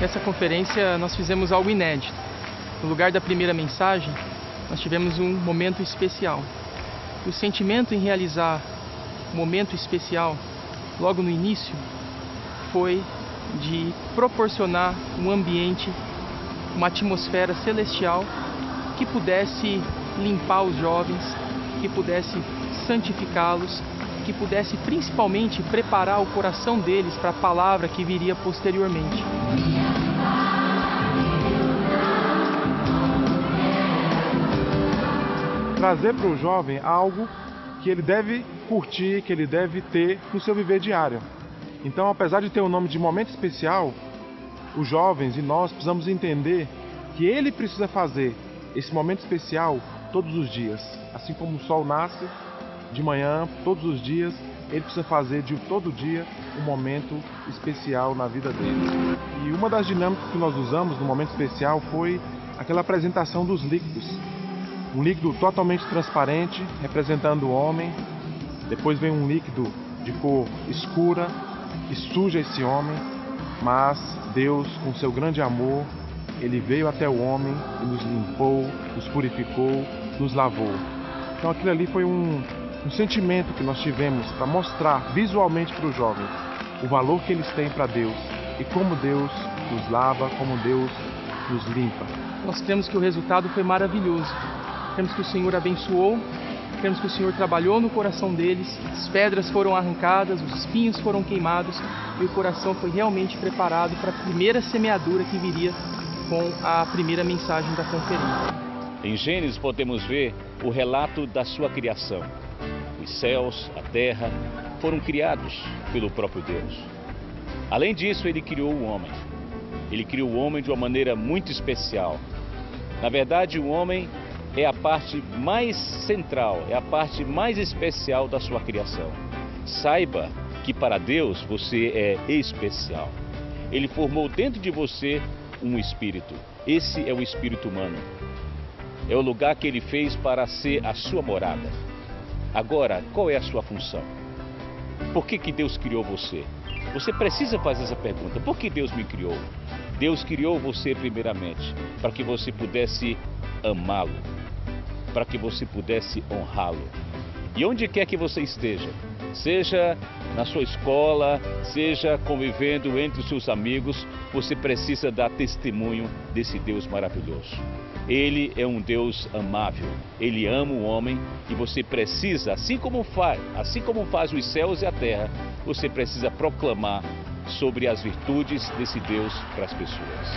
Nessa conferência nós fizemos algo inédito. No lugar da primeira mensagem, nós tivemos um momento especial. O sentimento em realizar um momento especial, logo no início, foi de proporcionar um ambiente, uma atmosfera celestial que pudesse limpar os jovens, que pudesse santificá-los, que pudesse principalmente preparar o coração deles para a palavra que viria posteriormente. Trazer para o jovem algo que ele deve curtir, que ele deve ter no seu viver diário. Então, apesar de ter o nome de momento especial, os jovens e nós precisamos entender que ele precisa fazer esse momento especial todos os dias. Assim como o sol nasce de manhã, todos os dias, ele precisa fazer de todo dia um momento especial na vida dele. E uma das dinâmicas que nós usamos no momento especial foi aquela apresentação dos líquidos. Um líquido totalmente transparente, representando o homem. Depois vem um líquido de cor escura, que suja esse homem. Mas Deus, com seu grande amor, Ele veio até o homem e nos limpou, nos purificou, nos lavou. Então aquilo ali foi um sentimento que nós tivemos para mostrar visualmente para os jovens o valor que eles têm para Deus e como Deus nos lava, como Deus nos limpa. Nós cremos que o resultado foi maravilhoso. Cremos que o Senhor abençoou, cremos que o Senhor trabalhou no coração deles, as pedras foram arrancadas, os espinhos foram queimados e o coração foi realmente preparado para a primeira semeadura que viria com a primeira mensagem da conferência. Em Gênesis podemos ver o relato da sua criação. Os céus, a terra, foram criados pelo próprio Deus. Além disso, Ele criou o homem. Ele criou o homem de uma maneira muito especial. Na verdade, o homem é a parte mais central, é a parte mais especial da sua criação. Saiba que para Deus você é especial. Ele formou dentro de você um espírito. Esse é o espírito humano. É o lugar que Ele fez para ser a sua morada. Agora, qual é a sua função? Por que Deus criou você? Você precisa fazer essa pergunta. Por que Deus me criou? Deus criou você primeiramente para que você pudesse amá-lo, para que você pudesse honrá-lo. E onde quer que você esteja, seja na sua escola, seja convivendo entre os seus amigos, você precisa dar testemunho desse Deus maravilhoso. Ele é um Deus amável, Ele ama o homem e você precisa, assim como faz os céus e a terra, você precisa proclamar sobre as virtudes desse Deus para as pessoas.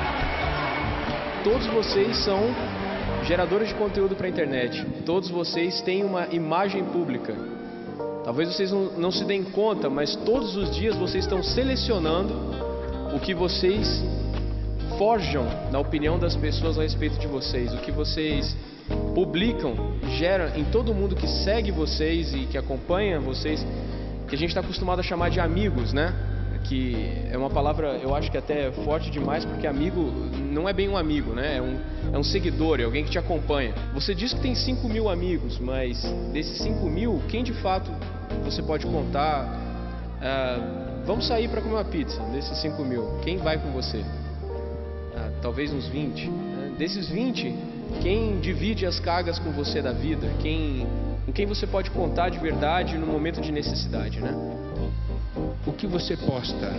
Todos vocês são geradores de conteúdo para a internet, todos vocês têm uma imagem pública. Talvez vocês não se deem conta, mas todos os dias vocês estão selecionando o que vocês forjam na opinião das pessoas a respeito de vocês, o que vocês publicam, gera em todo mundo que segue vocês e que acompanha vocês, que a gente está acostumado a chamar de amigos, né? Que é uma palavra, eu acho que até é forte demais, porque amigo não é bem um amigo, né? É um seguidor, é alguém que te acompanha. Você diz que tem 5.000 amigos, mas desses 5.000, quem de fato você pode contar? Vamos sair para comer uma pizza, desses 5.000, quem vai com você? Talvez uns 20. Desses 20, quem divide as cargas com você da vida? Com quem você pode contar de verdade no momento de necessidade, né? O que você posta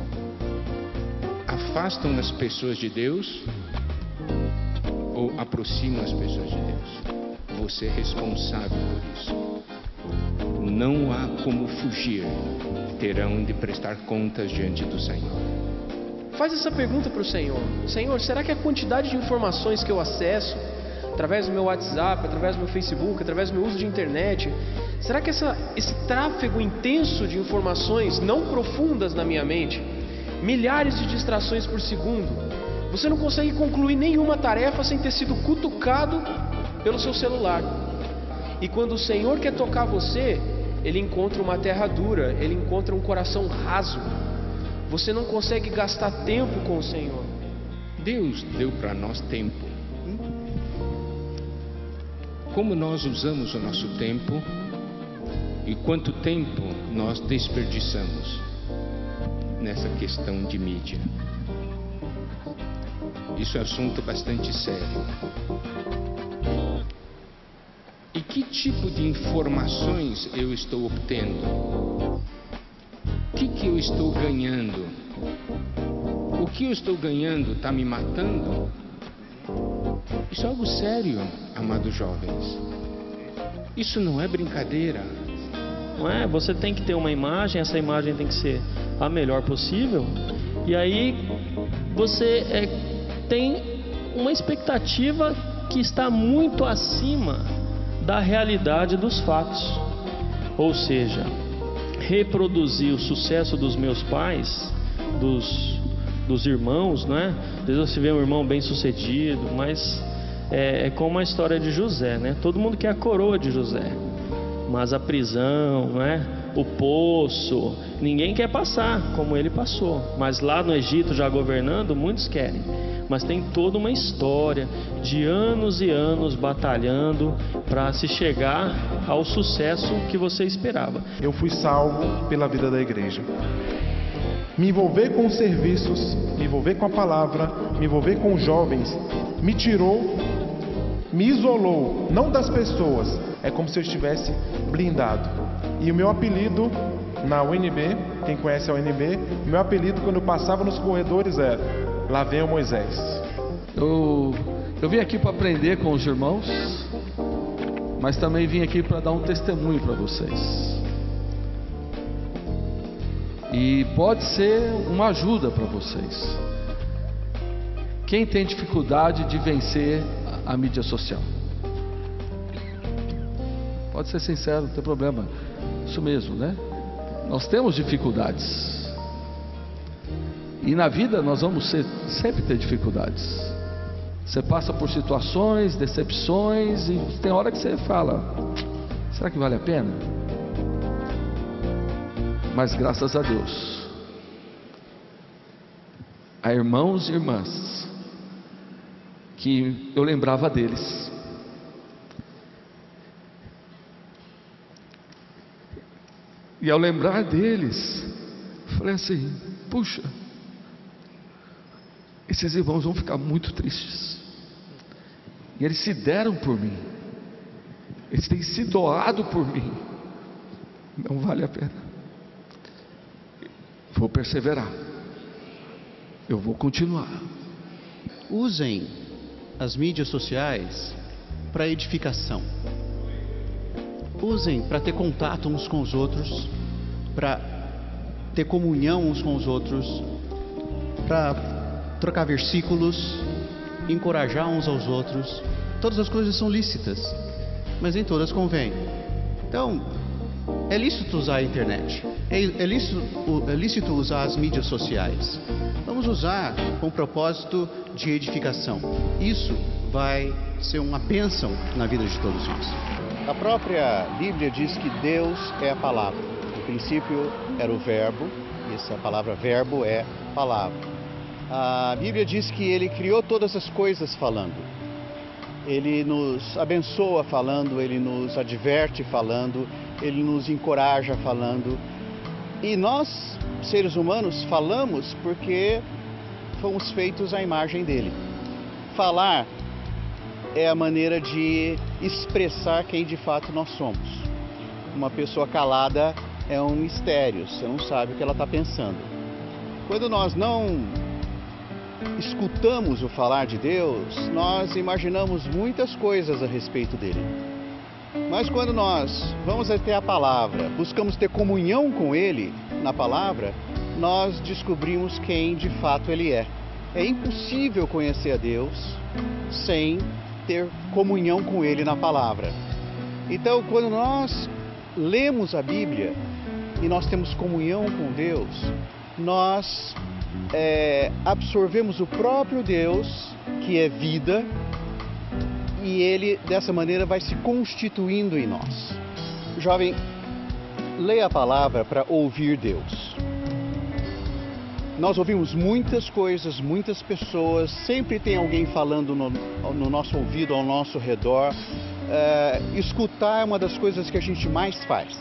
afastam as pessoas de Deus ou aproximam as pessoas de Deus? Você é responsável por isso. Não há como fugir. Terão de prestar contas diante do Senhor. Faz essa pergunta para o Senhor. Senhor, será que a quantidade de informações que eu acesso através do meu WhatsApp, através do meu Facebook, através do meu uso de internet, será que esse tráfego intenso de informações não profundas na minha mente, milhares de distrações por segundo, você não consegue concluir nenhuma tarefa sem ter sido cutucado pelo seu celular? E quando o Senhor quer tocar você, Ele encontra uma terra dura, Ele encontra um coração raso. Você não consegue gastar tempo com o Senhor. Deus deu para nós tempo. Como nós usamos o nosso tempo e quanto tempo nós desperdiçamos nessa questão de mídia. Isso é assunto bastante sério. E que tipo de informações eu estou obtendo? O que eu estou ganhando? O que eu estou ganhando está me matando? Isso é algo sério, amados jovens. Isso não é brincadeira. Não é? Você tem que ter uma imagem, essa imagem tem que ser a melhor possível. E aí você tem uma expectativa que está muito acima da realidade dos fatos. Ou seja, reproduzir o sucesso dos meus pais, dos irmãos, né? Às vezes você vê um irmão bem sucedido, mas é como a história de José, né? Todo mundo quer a coroa de José, mas a prisão, né? O poço, ninguém quer passar como ele passou. Mas lá no Egito, já governando, muitos querem. Mas tem toda uma história de anos e anos batalhando para se chegar ao sucesso que você esperava. Eu fui salvo pela vida da igreja. Me envolver com os serviços, me envolver com a palavra, me envolver com os jovens, me tirou, me isolou, não das pessoas. É como se eu estivesse blindado. E o meu apelido na UNB, quem conhece a UNB, o meu apelido quando eu passava nos corredores era: lá vem o Moisés. Eu vim aqui para aprender com os irmãos, mas também vim aqui para dar um testemunho para vocês. E pode ser uma ajuda para vocês. Quem tem dificuldade de vencer a mídia social? Pode ser sincero, não tem problema. Isso mesmo, né? Nós temos dificuldades. E na vida nós vamos sempre ter dificuldades. Você passa por situações, decepções, e tem hora que você fala: será que vale a pena? Mas graças a Deus, há irmãos e irmãs que eu lembrava deles. E ao lembrar deles, falei assim: puxa, esses irmãos vão ficar muito tristes. E eles se deram por mim, eles têm se doado por mim. Não vale a pena. Vou perseverar, eu vou continuar. Usem as mídias sociais para edificação. Usem para ter contato uns com os outros, para ter comunhão uns com os outros, para trocar versículos, encorajar uns aos outros. Todas as coisas são lícitas, mas nem todas convêm. Então, é lícito usar a internet, é lícito usar as mídias sociais. Vamos usar com o propósito de edificação. Isso vai ser uma bênção na vida de todos nós. A própria Bíblia diz que Deus é a palavra. No princípio era o verbo, e essa palavra verbo é palavra. A Bíblia diz que Ele criou todas as coisas falando. Ele nos abençoa falando, Ele nos adverte falando, Ele nos encoraja falando. E nós, seres humanos, falamos porque fomos feitos à imagem dEle. Falar é a maneira de expressar quem de fato nós somos. Uma pessoa calada é um mistério, você não sabe o que ela está pensando. Quando nós não escutamos o falar de Deus, nós imaginamos muitas coisas a respeito dele. Mas quando nós vamos até a palavra, buscamos ter comunhão com ele na palavra, nós descobrimos quem de fato ele é. É impossível conhecer a Deus sem ter comunhão com ele na palavra. Então, quando nós lemos a Bíblia e nós temos comunhão com Deus, nós absorvemos o próprio Deus, que é vida, e ele dessa maneira vai se constituindo em nós. Jovem, leia a palavra para ouvir Deus. Nós ouvimos muitas coisas, muitas pessoas, sempre tem alguém falando no nosso ouvido, ao nosso redor. Escutar é uma das coisas que a gente mais faz.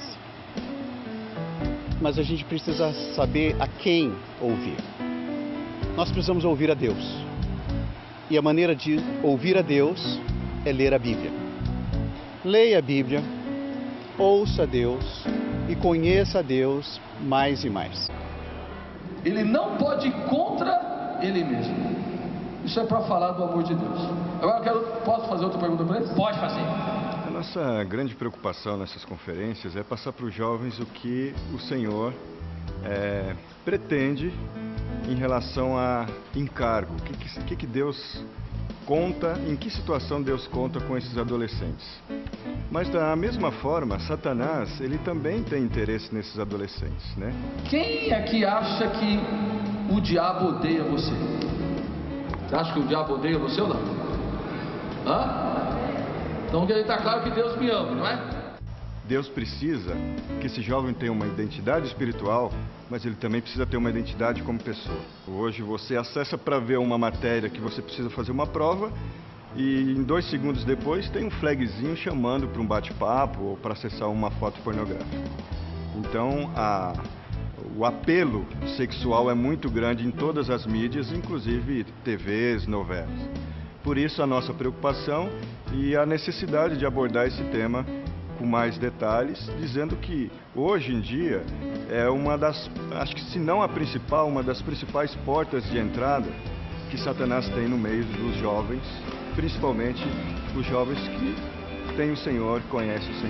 Mas a gente precisa saber a quem ouvir. Nós precisamos ouvir a Deus. E a maneira de ouvir a Deus é ler a Bíblia. Leia a Bíblia, ouça a Deus e conheça a Deus mais e mais. Ele não pode ir contra ele mesmo. Isso é para falar do amor de Deus. Agora posso fazer outra pergunta para ele? Pode fazer. A nossa grande preocupação nessas conferências é passar para os jovens o que o Senhor pretende em relação a encargo. O que Deus conta, em que situação Deus conta com esses adolescentes. Mas da mesma forma, Satanás, ele também tem interesse nesses adolescentes, né? Quem é que acha que o diabo odeia você? Você acha que o diabo odeia você ou não? Hã? Então está claro que Deus me ama, não é? Deus precisa que esse jovem tenha uma identidade espiritual, mas ele também precisa ter uma identidade como pessoa. Hoje você acessa para ver uma matéria que você precisa fazer uma prova e em 2 segundos depois tem um flagzinho chamando para um bate-papo ou para acessar uma foto pornográfica. Então o apelo sexual é muito grande em todas as mídias, inclusive TVs, novelas. Por isso a nossa preocupação e a necessidade de abordar esse tema com mais detalhes, dizendo que hoje em dia é uma das, acho que se não a principal, uma das principais portas de entrada que Satanás tem no meio dos jovens, principalmente os jovens que têm o Senhor, conhecem o Senhor.